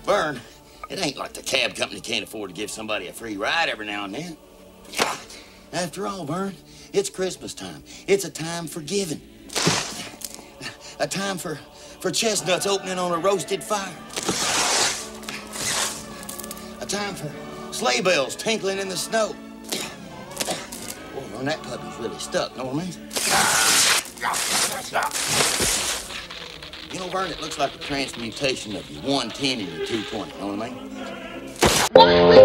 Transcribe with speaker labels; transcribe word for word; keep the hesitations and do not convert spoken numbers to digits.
Speaker 1: Vern, it ain't like the cab company can't afford to give somebody a free ride every now and then. After all, Vern, it's Christmas time. It's a time for giving. A time for, for chestnuts opening on a roasted fire. A time for sleigh bells tinkling in the snow. Boy, Vern, that puppy's really stuck, know what I mean? You know, Vern, it looks like a transmutation of your one ten and your two twenty, know what I mean?